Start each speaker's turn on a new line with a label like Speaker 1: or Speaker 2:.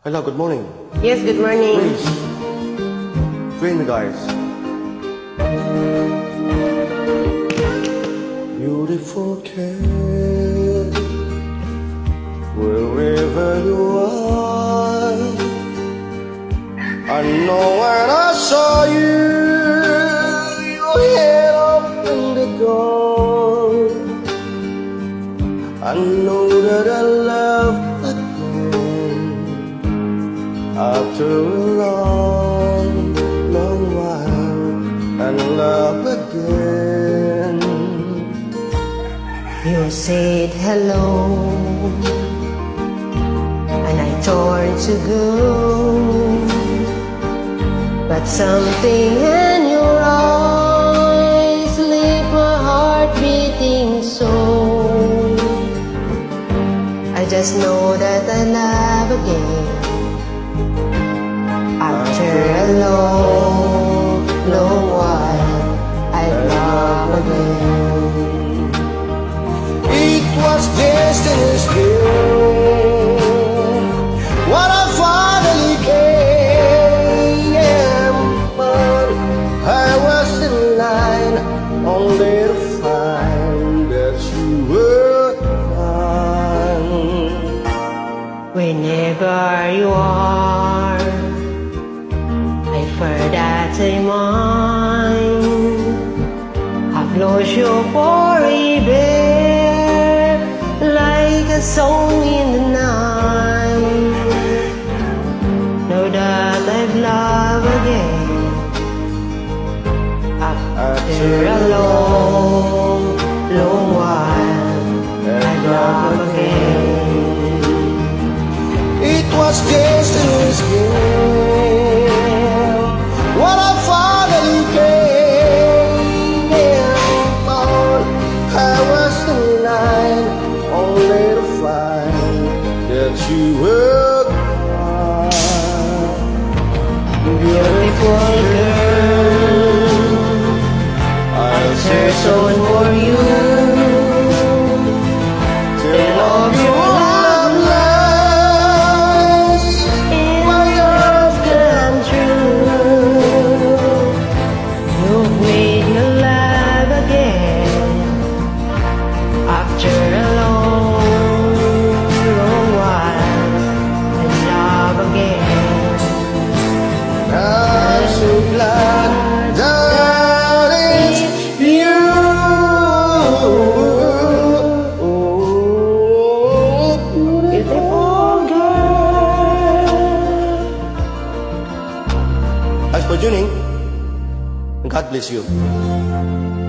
Speaker 1: Hello, good morning.
Speaker 2: Yes, good morning.
Speaker 1: Please, join me guys. Beautiful cat, wherever you are, I know when I saw you, your head open the door. I know that I love again after a long, long while, and love again.
Speaker 2: You said hello, and I turned to go, but something in your eyes left my heart beating so. I just know that I love again after a long, long while. I love again.
Speaker 1: It was destiny's gift when I finally came, but I was in line only to find that you were mine.
Speaker 2: Whenever you are, I fear that I'm mine. I've lost you forever, like a song in the night. Know that I've loved again after a long, long while. I love again.
Speaker 1: It was destiny's gift when I finally came, but I was in line only to find that you were gone.
Speaker 2: Beautiful girl,
Speaker 1: I'll
Speaker 2: search on for you.
Speaker 1: till all your love lies
Speaker 2: In my love come true. You've made me love again after a long, long while. I love again.
Speaker 1: I'm so glad that it's you.
Speaker 2: Beautiful girl.
Speaker 1: Thanks for tuning. God bless you.